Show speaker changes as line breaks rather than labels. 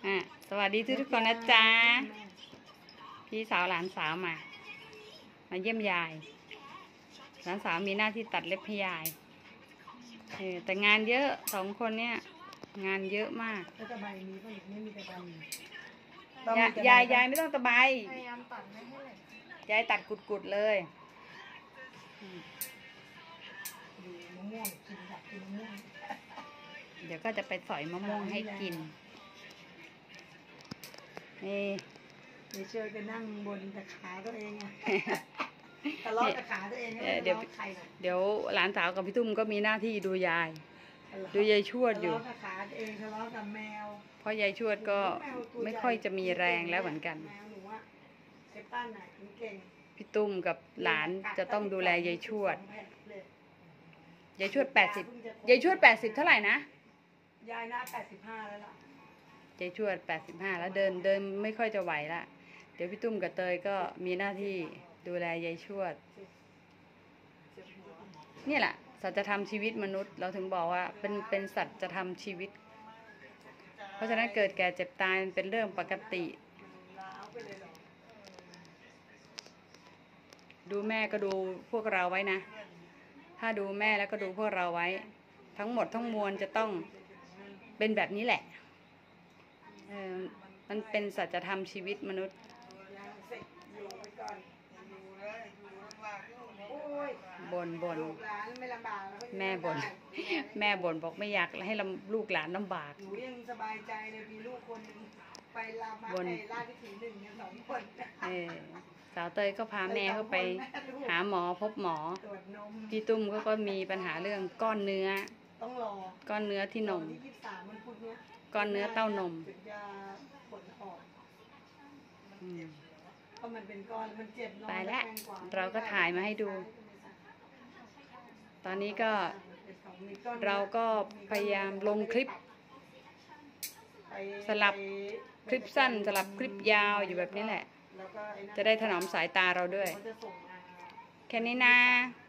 สวัสดีทุกคนนะจ๊ะพี่สาวหลานสาวมาเยี่ยมยายหลานสาวมีหน้าที่ตัดเล็บให้ยายแต่งานเยอะ2 คนเนี่ยงานเยอะมาก
แล้วตะไบมีก็ไม่มีตะไบ
ยายไม่ต้องตะไบ
พยายามตัดไม่ให้
ยายตัดกุดๆเลย
ดูมะม่วงกินอยากกินมะม่วง
เดี๋ยวก็จะไปสอยมะม่วงให้กิน
นี่เชื่อกันนั่งบนตะขาตัวเองอะทะเลาะตะขาตัวเอง
เดี๋ยวหลานสาวกับพี่ตุ้มก็มีหน้าที่ดูยายชวดอยู่
ทะเลาะตะขาตัวเองทะเลาะกับแมว
เพราะยายชวดก็ไม่ค่อยจะมีแรงแล้วเหมือนกันพี่ตุ้มกับหลานจะต้องดูแลยายชวด80ยายชวด80เท่าไหร่นะ
ยายน่า85แล้วล่ะ
ยายชวด85แล้วเดินไม่ค่อยจะไหวละเดี๋ยวพี่ตุ้มกับเตยก็มีหน้าที่ดูแลยายชวดนี่แหละสัจธรรมชีวิตมนุษย์เราถึงบอกว่าเป็นสัจธรรมชีวิตเพราะฉะนั้นเกิดแก่เจ็บตายเป็นเรื่องปกติดูแม่ก็ดูพวกเราไว้นะถ้าดูแม่แล้วก็ดูพวกเราไว้ทั้งหมดทั้งมวลจะต้องเป็นแบบนี้แหละมันเป็นสัจธรรมชีวิตมนุษย์บ่นแม่บ่นบอกไม่อยากให้ลูกหลานลำบาก
หนูยังสบายใจเลยมีลูกคนนึงไปลามาไปราชวิถี1กัน2 คน
สาวเตยก็พาแม่เข้าไปหาหมอพบหมอพี่ตุ้มก็มีปัญหาเรื่องก้อนเนื้อ
ต้องรอ
ก้อนเนื้อที่นมก้อนเนื้อเต้านม
เพราะมันเป็นก้อนมันเจ็บ
ไปแล้วเราก็ถ่ายมาให้ดูตอนนี้ก็เราก็พยายามลงคลิปสลับคลิปสั้นสลับคลิปยาวอยู่แบบนี้แหละจะได้ถนอมสายตาเราด้วยแค่นี้นะ